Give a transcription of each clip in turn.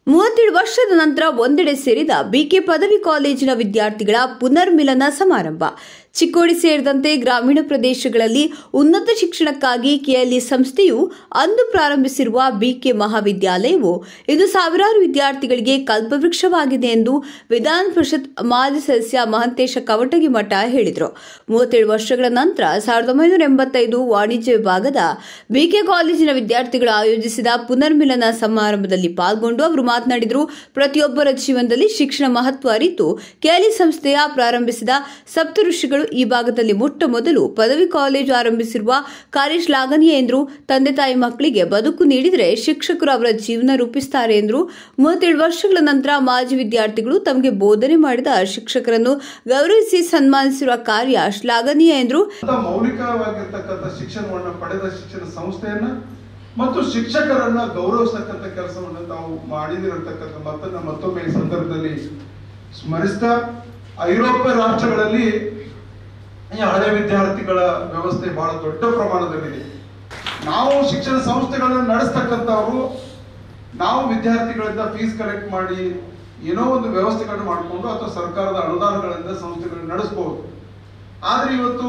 37 ವರ್ಷದ ನಂತರ ಒಂದೆಡೆ ಸೇರಿದ ಬಿಕೆ ಪದವಿ ಕಾಲೇಜಿನ ವಿದ್ಯಾರ್ಥಿಗಳ ಪುನರ್ಮಿಲನ ಸಮಾರಂಭ. ಚಿಕ್ಕೋಡಿ ಸೇರಿದಂತೆ ಗ್ರಾಮೀಣ ಪ್ರದೇಶಗಳಲ್ಲಿ ಉನ್ನತ ಶಿಕ್ಷಣಕ್ಕಾಗಿ ಕೆಎಲ್ಇ ಸಂಸ್ಥೆಯು ಅಂದು ಪ್ರಾರಂಭಿಸಿರುವ ಬಿಕೆ ಮಹಾವಿದ್ಯಾಲಯವು ಇಂದು ಸಾವಿರಾರು ವಿದ್ಯಾರ್ಥಿಗಳಿಗೆ ಕಲ್ಪವೃಕ್ಷವಾಗಿದೆ ಎಂದು ವಿಧಾನ ಪರಿಷತ್ ಮಾಜಿ ಸದಸ್ಯ ಮಹಂತೇಶ ಕವಟಗಿಮಠ ಹೇಳಿದರು. 37 ವರ್ಷಗಳ ನಂತರ 1985 ವಾಣಿಜ್ಯ ವಿಭಾಗದ ಬಿಕೆ ಕಾಲೇಜಿನ ವಿದ್ಯಾರ್ಥಿಗಳು ಆಯೋಜಿಸಿದ ಪುನರ್ಮಿಲನ ಸಮಾರಂಭದಲ್ಲಿ ಪಾಲ್ಗೊಂಡು ಅವರು ಮಾತನಾಡಿದರು. ಪ್ರತಿಯೊಬ್ಬರ ಜೀವನದಲ್ಲಿ ಶಿಕ್ಷಣ ಮಹತ್ವ ಅರಿತು ಕೆಎಲ್ಇ ಸಂಸ್ಥೆಯ ಪ್ರಾರಂಭಿಸಿದ ಸಪ್ತಋಷಿಗಳು ಈ ಭಾಗದಲ್ಲಿ ಮೊಟ್ಟ ಮೊದಲು ಪದವಿ ಕಾಲೇಜು ಆರಂಭಿಸಿರುವ ಕಾರ್ಯ ಶ್ಲಾಘನೀಯ ಎಂದರು. ತಂದೆ ತಾಯಿ ಮಕ್ಕಳಿಗೆ ಬದುಕು ನೀಡಿದರೆ ಶಿಕ್ಷಕರು ಅವರ ಜೀವನ ರೂಪಿಸುತ್ತಾರೆ ಎಂದರು. 37 ವರ್ಷಗಳ ನಂತರ ಮಾಜಿ ವಿದ್ಯಾರ್ಥಿಗಳು ತಮಗೆ ಬೋಧನೆ ಮಾಡಿದ ಶಿಕ್ಷಕರನ್ನು ಗೌರವಿಸಿ ಸನ್ಮಾನಿಸಿರುವ ಕಾರ್ಯ ಶ್ಲಾಘನೀಯ ಎಂದರು. ಮೌಲಿಕವಾಗಿರ್ತಕ್ಕಂಥ ಶಿಕ್ಷಣವನ್ನು ಪಡೆದ ಶಿಕ್ಷಣ ಸಂಸ್ಥೆಯನ್ನ ಮತ್ತು ಶಿಕ್ಷಕರನ್ನ ಗೌರವಿಸತಕ್ಕಂಥ ಕೆಲಸವನ್ನು ತಾವು ಮಾಡಿದಿರತಕ್ಕಂಥ ಮಾತನ್ನ ಮತ್ತೊಮ್ಮೆ ಈ ಸಂದರ್ಭದಲ್ಲಿ ಸ್ಮರಿಸ್ತಾ, ಐರೋಪ್ಯ ರಾಷ್ಟ್ರಗಳಲ್ಲಿ ಈ ಹಳೆ ವಿದ್ಯಾರ್ಥಿಗಳ ವ್ಯವಸ್ಥೆ ಬಹಳ ದೊಡ್ಡ ಪ್ರಮಾಣದಲ್ಲಿದೆ. ನಾವು ಶಿಕ್ಷಣ ಸಂಸ್ಥೆಗಳನ್ನು ನಡೆಸ್ತಕ್ಕಂಥವ್ರು ನಾವು ವಿದ್ಯಾರ್ಥಿಗಳಿಂದ ಫೀಸ್ ಕಲೆಕ್ಟ್ ಮಾಡಿ ಏನೋ ಒಂದು ವ್ಯವಸ್ಥೆಗಳನ್ನು ಮಾಡಿಕೊಂಡು ಅಥವಾ ಸರ್ಕಾರದ ಅನುದಾನಗಳಿಂದ ಸಂಸ್ಥೆಗಳನ್ನು ನಡೆಸಬಹುದು. ಆದ್ರೆ ಇವತ್ತು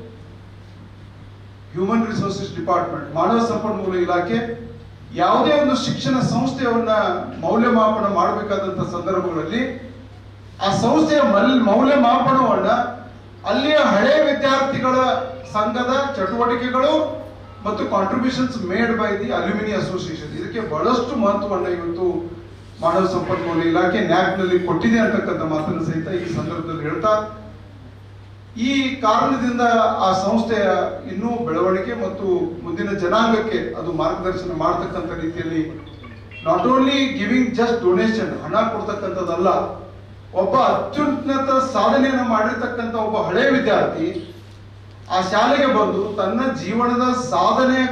ಹ್ಯೂಮನ್ ರಿಸೋರ್ಸಸ್ ಡಿಪಾರ್ಟ್ಮೆಂಟ್, ಮಾನವ ಸಂಪನ್ಮೂಲ ಇಲಾಖೆ ಯಾವುದೇ ಒಂದು ಶಿಕ್ಷಣ ಸಂಸ್ಥೆಯನ್ನ ಮೌಲ್ಯಮಾಪನ ಮಾಡಬೇಕಾದಂತ ಸಂದರ್ಭಗಳಲ್ಲಿ ಆ ಸಂಸ್ಥೆಯ ಮೌಲ್ಯಮಾಪನವನ್ನ ಅಲ್ಲಿಯ ಹಳೆ ವಿದ್ಯಾರ್ಥಿಗಳ ಸಂಘದ ಚಟುವಟಿಕೆಗಳು ಮತ್ತು contributions made by the alumni association, ಇದಕ್ಕೆ ಬಹಳಷ್ಟು ಮಹತ್ವವನ್ನು ಇವತ್ತು ಮಾನವ ಸಂಪನ್ಮೂಲ ಇಲಾಖೆ ನ್ಯಾಕ್ನಲ್ಲಿ ಕೊಟ್ಟಿದೆ ಅಂತಕ್ಕಂಥ ಮಾತನ್ನು ಸಹಿತ ಈ ಸಂದರ್ಭದಲ್ಲಿ ಹೇಳ್ತಾ, ಈ ಕಾರಣದಿಂದ ಆ ಸಂಸ್ಥೆಯ ಇನ್ನೂ ಬೆಳವಣಿಗೆ ಮತ್ತು ಮುಂದಿನ ಜನಾಂಗಕ್ಕೆ ಅದು ಮಾರ್ಗದರ್ಶನ ಮಾಡತಕ್ಕಂಥ ರೀತಿಯಲ್ಲಿ not only giving just donation, ಹಣ ಕೊಡ್ತಕ್ಕಂಥದ್ದಲ್ಲ, ಒಬ್ಬ ಅತ್ಯುನ್ನತ ಸಾಧನೆಯನ್ನು ಮಾಡಿರ್ತಕ್ಕಂಥ ಒಬ್ಬ ಹಳೆ ವಿದ್ಯಾರ್ಥಿ ಆ ಶಾಲೆಗೆ ಬಂದು ತನ್ನ ಜೀವನದ ಸಾಧನೆಯ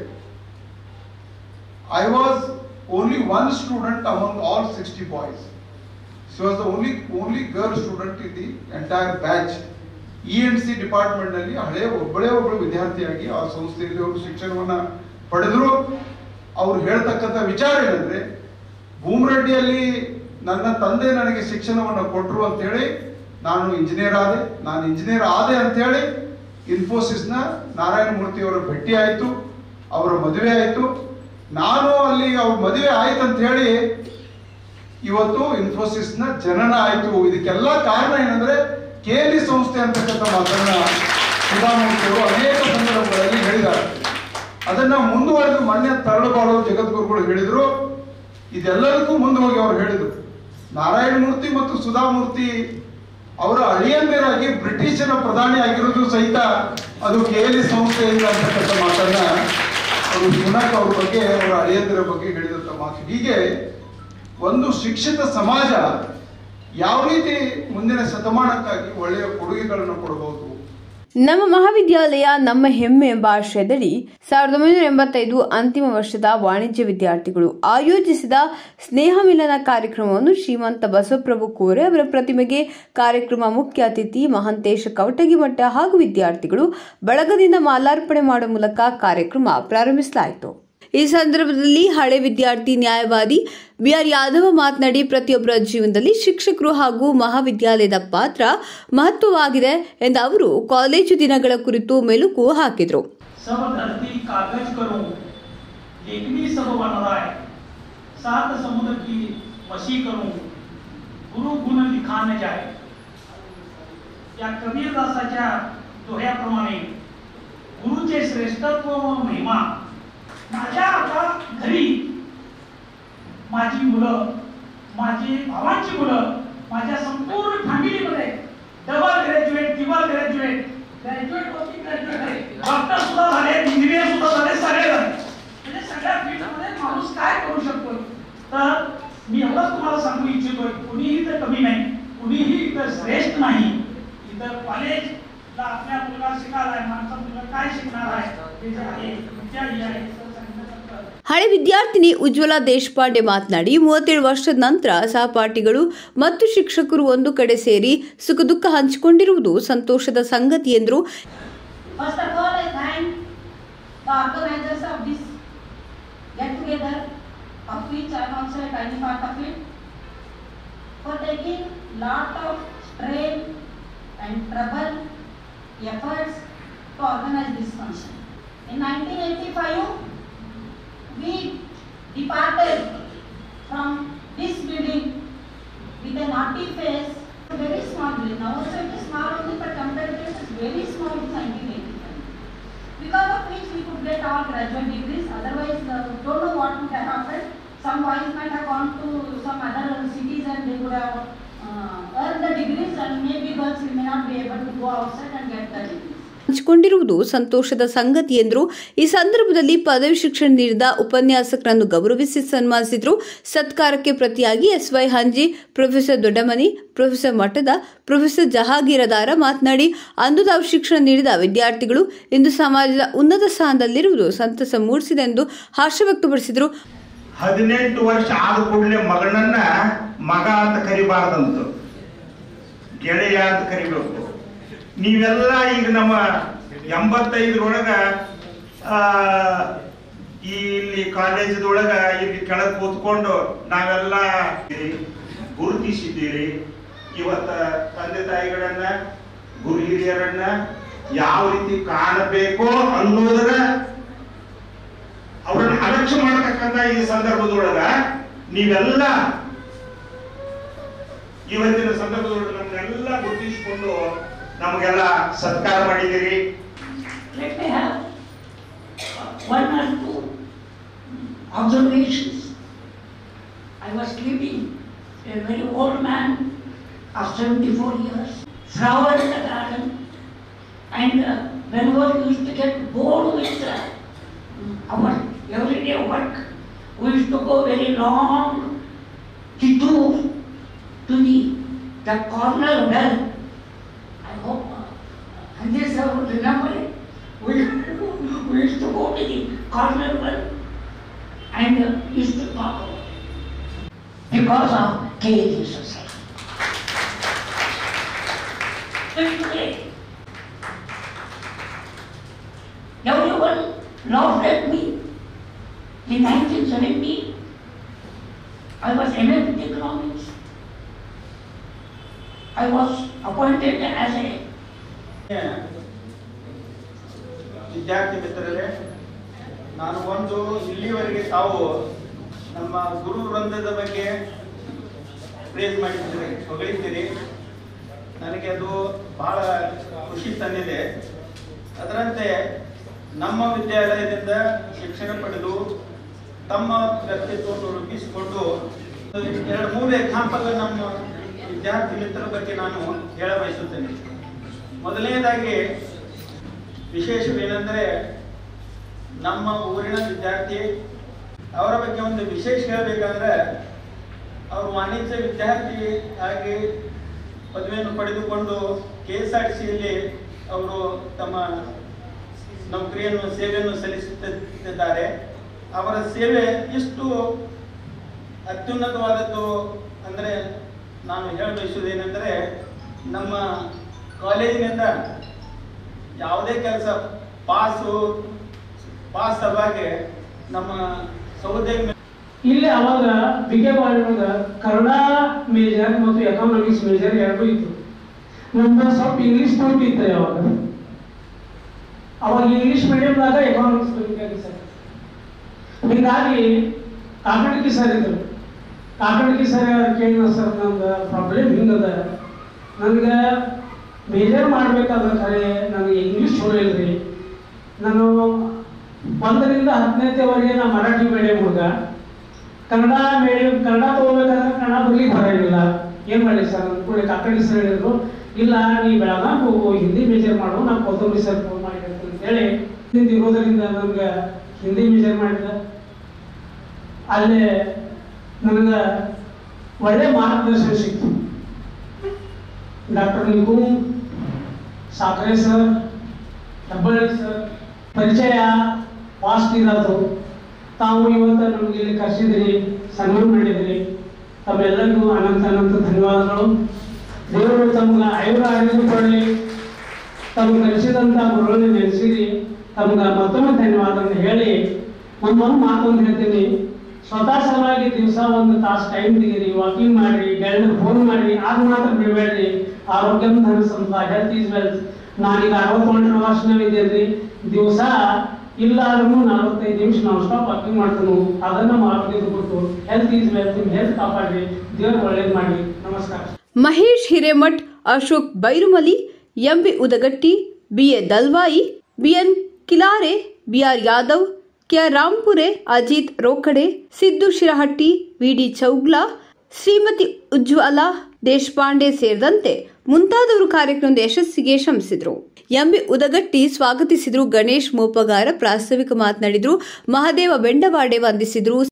I was only one student among all 60 boys. She was the only girl student in the entire batch. ENC department ನಲ್ಲಿ ಒಬ್ಬಳು ವಿದ್ಯಾರ್ಥಿಯಾಗಿ ಆ ಸಂಸ್ಥೆಯಲ್ಲಿ ಅವರು ಶಿಕ್ಷಣವನ್ನ ಪಡೆದರು. ಅವ್ರು ಹೇಳ್ತಕ್ಕಂಥ ವಿಚಾರ ಏನಂದ್ರೆ, ಭೂಮರೆಡ್ಡಿಯಲ್ಲಿ ನನ್ನ ತಂದೆ ನನಗೆ ಶಿಕ್ಷಣವನ್ನು ಕೊಟ್ಟರು ಅಂತ ಹೇಳಿ ನಾನು ಇಂಜಿನಿಯರ್ ಆದೆ ಅಂತ ಹೇಳಿ ಇನ್ಫೋಸಿಸ್ನ ನಾರಾಯಣ ಮೂರ್ತಿ ಅವರ ಭೇಟಿ ಆಯಿತು, ಅವರ ಮದುವೆ ಆಯಿತು. ನಾನು ಅಲ್ಲಿ ಅವ್ರ ಮದುವೆ ಆಯ್ತು ಅಂತ ಹೇಳಿ ಇವತ್ತು ಇನ್ಫೋಸಿಸ್ನ ಜನನ ಆಯಿತು. ಇದಕ್ಕೆಲ್ಲ ಕಾರಣ ಏನಂದ್ರೆ ಕೆಎಲ್ಇ ಸಂಸ್ಥೆ ಅಂತಕ್ಕಂಥ ಮಾತನ್ನ ಸುಧಾಮೂರ್ತಿ ಅವರು ಅನೇಕ ಸಂದರ್ಭಗಳಲ್ಲಿ ಹೇಳಿದ್ದಾರೆ. ಅದನ್ನ ಮುಂದುವರೆದು ಮೊನ್ನೆ ತರಳಬಾಳು ಜಗದ್ಗುರುಗಳು ಹೇಳಿದ್ರು. ಇದೆಲ್ಲದಕ್ಕೂ ಮುಂದೆ ಹೋಗಿ ಅವರು ಹೇಳಿದ್ರು, ನಾರಾಯಣ ಮೂರ್ತಿ ಮತ್ತು ಸುಧಾಮೂರ್ತಿ ಅವರ ಅಳಿಯಂದಿರಾಗಿ ಬ್ರಿಟಿಷರ ಪ್ರಧಾನಿ ಆಗಿರೋದು ಸಹಿತ ಅದು ಕೆಎಲ್ಇ ಸಂಸ್ಥೆಯಿಂದ ಅಂತಕ್ಕಂಥ ಮಾತನ್ನ ಅವರು ಸುನಕ್ ಅವ್ರ ಬಗ್ಗೆ, ಅವರ ಅಳಿಯಂದಿರ ಬಗ್ಗೆ ಹೇಳಿದಂತ ಮಾತು. ಹೀಗೆ ಒಂದು ಶಿಕ್ಷಿತ ಸಮಾಜ ಯಾವ ರೀತಿ ಮುಂದಿನ ಶತಮಾನಕ್ಕಾಗಿ ಒಳ್ಳೆಯ ಕೊಡುಗೆಗಳನ್ನು ಕೊಡಬಹುದು. ನಮ್ಮ ಮಹಾವಿದ್ಯಾಲಯ ನಮ್ಮ ಹೆಮ್ಮೆ ಎಂಬ ಆಶಯದಲ್ಲಿ 1985 ಅಂತಿಮ ವರ್ಷದ ವಾಣಿಜ್ಯ ವಿದ್ಯಾರ್ಥಿಗಳು ಆಯೋಜಿಸಿದ ಸ್ನೇಹ ಮಿಲನ ಕಾರ್ಯಕ್ರಮವನ್ನು ಶ್ರೀಮಂತ ಬಸವಪ್ರಭು ಕೋರೆ ಅವರ ಪ್ರತಿಮೆಗೆ ಕಾರ್ಯಕ್ರಮ ಮುಖ್ಯ ಅತಿಥಿ ಮಹಂತೇಶ ಕವಟಗಿಮಠ ಹಾಗೂ ವಿದ್ಯಾರ್ಥಿಗಳು ಬಳಗದಿಂದ ಮಾಲಾರ್ಪಣೆ ಮಾಡುವ ಮೂಲಕ ಕಾರ್ಯಕ್ರಮ ಪ್ರಾರಂಭಿಸಲಾಯಿತು. ಈ ಸಂದರ್ಭದಲ್ಲಿ ಹಳೆ ವಿದ್ಯಾರ್ಥಿ ನ್ಯಾಯವಾದಿ ಬಿಆರ್ ಯಾದವ ಮಾತನಾಡಿ, ಪ್ರತಿಯೊಬ್ಬರ ಜೀವನದಲ್ಲಿ ಶಿಕ್ಷಕರು ಹಾಗೂ ಮಹಾವಿದ್ಯಾಲಯದ ಪಾತ್ರ ಮಹತ್ವವಾಗಿದೆ ಎಂದು ಅವರು ಕಾಲೇಜು ದಿನಗಳ ಕುರಿತು ಮೆಲುಕು ಹಾಕಿದರು. माझ्या आता घरी माझी मुलं, माझी भावांची मुलं, माझ्या संपूर्ण फॅमिलीमध्ये double graduate, triple graduate, post graduate आहे, डॉक्टर सुद्धा झाले, इंजिनियर सुद्धा झाले, सगळे झाले. म्हणजे सगळ्या फील्डमध्ये माणूस काय करू शकतो. तर मी एवढंच तुम्हाला सांगू इच्छितोय, कुणीही इथं कमी नाही, कुणीही इथं श्रेष्ठ नाही. इथं कॉलेजला आपल्या मुलगा शिकायला आहे, माणसा मुलगा काय शिकणार आहे हे जे आहे विद्यार्थी आहे. ಹಳೆ ವಿದ್ಯಾರ್ಥಿನಿ ಉಜ್ವಲಾ ದೇಶಪಾಂಡೆ ಮಾತನಾಡಿ, 37 ವರ್ಷದ ನಂತರ ಸಹಪಾಠಿಗಳು ಮತ್ತು ಶಿಕ್ಷಕರು ಒಂದು ಕಡೆ ಸೇರಿ ಸುಖ ದುಃಖ ಹಂಚಿಕೊಂಡಿರುವುದು ಸಂತೋಷದ ಸಂಗತಿ ಎಂದರು. of which I am also a tiny part of it, for taking lot of strain and trouble, efforts to organize this function. In 1985, we departed from this building with a naughty face, a very small building. Now also it is small only, but comparatively it is very small in 1985. Because of which we could get all graduate degrees, otherwise don't know what would have happened. Some boys might have gone to some other cities and they would have earned the degrees, and maybe girls may not be able to go outside and get the degrees. ಹಂಚಿಕೊಂಡಿರುವುದು ಸಂತೋಷದ ಸಂಗತಿ ಎಂದರು. ಈ ಸಂದರ್ಭದಲ್ಲಿ ಪದವಿ ಶಿಕ್ಷಣ ನೀಡಿದ ಉಪನ್ಯಾಸಕರನ್ನು ಗೌರವಿಸಿ ಸನ್ಮಾನಿಸಿದರು. ಸತ್ಕಾರಕ್ಕೆ ಪ್ರತಿಯಾಗಿ S Y Hanji, professor Doddamani, professor Mathad, professor Jahagirdar ಮಾತನಾಡಿ, ಅಂದು ತಾವು ಶಿಕ್ಷಣ ನೀಡಿದ ವಿದ್ಯಾರ್ಥಿಗಳು ಇಂದು ಸಮಾಜದ ಉನ್ನತ ಸ್ಥಾನದಲ್ಲಿರುವುದು ಸಂತಸ ಮೂಡಿಸಿದೆ ಎಂದು ಹರ್ಷ ವ್ಯಕ್ತಪಡಿಸಿದರು. 18 ವರ್ಷ ಆದ ಕೂಡಲೇ ಮಗನನ್ನ ಮಗ ಅಂತ ಕರಿಬಾರ್ದಂತ, ಗೆಳೆಯ ಅಂತ ಕರಿಬೇಕು. ನೀವೆಲ್ಲ ಈಗ ನಮ್ಮ 85ರೊಳಗ ಇಲ್ಲಿ ಕಾಲೇಜದೊಳಗ ಇಲ್ಲಿ ಕೆಳಗೆ ಕೂತ್ಕೊಂಡು ನಾವೆಲ್ಲ ಗುರುತಿಸಿದ್ದೀರಿ. ಇವತ್ತ ತಂದೆ ತಾಯಿಗಳನ್ನ, ಗುರು ಹಿರಿಯರನ್ನ ಯಾವ ರೀತಿ ಕಾಣಬೇಕು ಅನ್ನೋದರ ಅವರನ್ನು ಅಲಕ್ಷ್ಯ ಮಾಡತಕ್ಕಂತ ಈ ಸಂದರ್ಭದೊಳಗ ನೀವೆಲ್ಲ ಇವತ್ತಿನ ಸಂದರ್ಭದೊಳಗೆ ನಮ್ಮನ್ನೆಲ್ಲ ಗುರುತಿಸಿಕೊಂಡು ನಮಗೆಲ್ಲ ಸತ್ಕಾರ ಮಾಡಿದಿರಿ. Let me have one or two observations. I was sleeping, a very old man of 74 years, flower in the garden, and whenever we used to get bored with our everyday work, we used to go very long detour to the corner well. I hope Hanji sir would remember it. We used to go to the corner well and used to talk about it because of KLE society. And today, everyone laughed at me. In 1970, I was MA with economics. I was appointed as a ವಿದ್ಯಾರ್ಥಿ ಮಿತ್ರರೇ, ನಾನು ಒಂದು ಇಲ್ಲಿವರೆಗೆ ತಾವು ನಮ್ಮ ಗುರು ವೃಂದದ ಬಗ್ಗೆ praise ಮಾಡಿದ್ದೀರಿ, ಹೊಗಳಿದ್ದೀರಿ. ನನಗೆ ಅದು ಬಹಳ ಖುಷಿ ತಂದಿದೆ. ಅದರಂತೆ ನಮ್ಮ ವಿದ್ಯಾಲಯದಿಂದ ಶಿಕ್ಷಣ ಪಡೆದು ತಮ್ಮ ವ್ಯಕ್ತಿತ್ವವನ್ನು ರೂಪಿಸಿಕೊಂಡು 2-3 ಎಕ್ಸಾಂಪಲ್ ನಮ್ಮ ವಿದ್ಯಾರ್ಥಿ ಮಿತ್ರರ ಬಗ್ಗೆ ನಾನು ಹೇಳ ಬಯಸುತ್ತೇನೆ. ಮೊದಲನೇದಾಗಿ ವಿಶೇಷವೇನೆಂದರೆ, ನಮ್ಮ ಊರಿನ ವಿದ್ಯಾರ್ಥಿ ಅವರ ಬಗ್ಗೆ ಒಂದು ವಿಶೇಷ ಹೇಳಬೇಕಂದ್ರೆ, ಅವರು ವಾಣಿಜ್ಯ ವಿದ್ಯಾರ್ಥಿ ಆಗಿ ಪದವಿಯನ್ನು ಪಡೆದುಕೊಂಡು KSRTCಯಲ್ಲಿ ಅವರು ತಮ್ಮ ನೌಕರಿಯನ್ನು ಸೇವೆಯನ್ನು ಸಲ್ಲಿಸುತ್ತಿದ್ದಾರೆ. ಅವರ ಸೇವೆ ಇಷ್ಟು ಅತ್ಯುನ್ನತವಾದದ್ದು ಅಂದರೆ, ನಾನು ಹೇಳಬಯಸುವುದೇನೆಂದರೆ, ನಮ್ಮ ಕಾಲೇಜಿನಿಂದ ಯಾವುದೇ ಕೆಲಸ ಪಾಸ್ ಆಗಿ ನಮ್ಮ ಸಹೋದ್ಯೋಗಿ ಇಲ್ಲಿ ಅವಾಗ BK ಕಾಲೇಜ್ ಕನ್ನಡ ಮೇಜರ್ ಮತ್ತು ಎಕನಾಮಿಕ್ಸ್ ಮೇಜರ್ ಎರಡೂ ಇತ್ತು. ನಮ್ದು ಸ್ವಲ್ಪ ಇಂಗ್ಲಿಷ್ ಪಾಯಿಂಟ್ ಇತ್ತು. ಅವಾಗ ಇಂಗ್ಲಿಷ್ ಮೀಡಿಯಂದಾಗ ಎಕನಾಮಿಕ್ಸ್ ಬೇಕಾಗಿ ಸರ್. ಹೀಗಾಗಿ ಕಾಕಡಕಿ ಸರ್ ಇದ್ರು. ಕಾಕಡಕಿ ಸರ್ ಕೇಳಿದ, ಸರ್ ನಮ್ದು ಪ್ರಾಬ್ಲಮ್ ಹಿಂಗದ, ನನಗೆ ಮೇಜರ್ ಮಾಡ್ಬೇಕಾದ್ರೆ ಖರೆ ನನಗೆ ಇಂಗ್ಲೀಷ್ ಚಲೋ ಇಲ್ರಿ. ನಾನು 1ರಿಂದ 10ನೇವರೆಗೆ ನಾ ಮರಾಠಿ ಮೀಡಿಯಂ ಹುಡುಗ. ಕನ್ನಡ ತಗೋಬೇಕಾದ್ರೆ ಕನ್ನಡ ಬರ್ಲಿಕ್ಕೆ ಬರೋಂಗಿಲ್ಲ. ಏನು ಮಾಡಲಿ ಸರ್ ಅಂದ್ಕೊಳ್ಳಿ. ಕಾಕಡಿ ಸರ್ ಹೇಳಿದ್ರು, ಇಲ್ಲ ನೀ ಬೆಳಗಾವಿ ಹೋಗು, ಹಿಂದಿ ಮೇಜರ್ ಮಾಡು, ನಾನು ಕೊತ್ತಂಬರಿ ಸರ್ ಮಾಡಿರ್ತೀನಿ ಅಂತೇಳಿ ಹಿಂದಿ ಇರೋದರಿಂದ ನಮ್ಗೆ ಹಿಂದಿ ಮೇಜರ್ ಮಾಡಿದ. ಅಲ್ಲೇ ನನಗೆ ಒಳ್ಳೆ ಮಾರ್ಗದರ್ಶನ ಸಿಕ್ತು. Doctor Nigum Sakre sir, Hebballi sir ಪರಿಚಯ ಫಾಸ್ಟ್ ಇರೋದು. ತಾವು ಇವತ್ತು ನಮಗೆ ಇಲ್ಲಿ ಕರೆಸಿದ್ರಿ, ಸನ್ಮಾನ ಮಾಡಿದ್ರಿ. ತಮ್ಮೆಲ್ಲರಿಗೂ ಅನಂತ ಧನ್ಯವಾದಗಳು. ದೇವರು ತಮ್ಗೆ ಆಯುರ ಕೊಡಲಿ. ತಮ್ಗೆ ಕಲಿಸಿದಂಥ ಗುರುಗಳನ್ನ ನೆನೆಸಿರಿ. ತಮ್ಗೆ ಮತ್ತೊಮ್ಮೆ ಧನ್ಯವಾದವನ್ನು ಹೇಳಿ ಒಂದು ಮಾತೊಂದು ಹೇಳ್ತೀನಿ. ಸ್ವತಃ ಸಲುವಾಗಿ ದಿವಸ 1 ತಾಸು ಟೈಮ್ ತೆಗೀರಿ, ವಾಕಿಂಗ್ ಮಾಡ್ರಿ, ಗೆಳೆಯರಿಗೆ ಫೋನ್ ಮಾಡ್ರಿ, ಆಗ ಮಾತ್ರ ಬಿಡಬೇಡ್ರಿ. ಆರೋಗ್ಯಂ ಧನ ಸಂಪದ, ಹೆಲ್ತ್ ಈಸ್ ವೆಲ್ತ್. ನಾನೀಗ 61 ವರ್ಷನವಿದ್ದೇನ್ರಿ, ದಿವಸ ಇಲ್ಲ ಆದ್ರೂ 45 ನಿಮಿಷ ನಾವು ಸ್ಟಾಪ್ ವಾಕಿಂಗ್ ಮಾಡ್ತಾನು. ಅದನ್ನ ನಮ್ಮ ಆರೋಗ್ಯದ ಕೊಟ್ಟು ಹೆಲ್ತ್ ಈಸ್ ವೆಲ್ತ್, ಹೆಲ್ತ್ ಕಾಪಾಡ್ರಿ, ದೇವ್ರು ಒಳ್ಳೇದು ಮಾಡಿ. ನಮಸ್ಕಾರ. Mahesh Hiremath, Ashok Bairumali, M B Udagatti, B A Dalwai, B N Kilare, B R Yadav, K R Rampure, Ajit Rokade, Siddu Shirahatti, V D Chougla, Shrimati Ujwala Deshpande ಸೇರಿದಂತೆ ಮುಂತಾದವರು ಕಾರ್ಯಕ್ರಮದ ಯಶಸ್ಸಿಗೆ ಶ್ರಮಿಸಿದರು. ಎಂಬಿ ಉದಗಟ್ಟಿ ಸ್ವಾಗತಿಸಿದರು. ಗಣೇಶ್ ಮೋಪಗಾರ ಪ್ರಾಸ್ತಾವಿಕ ಮಾತನಾಡಿದರು. ಮಹದೇವ ಬೆಂಡವಾಡೆ ವಂದಿಸಿದರು.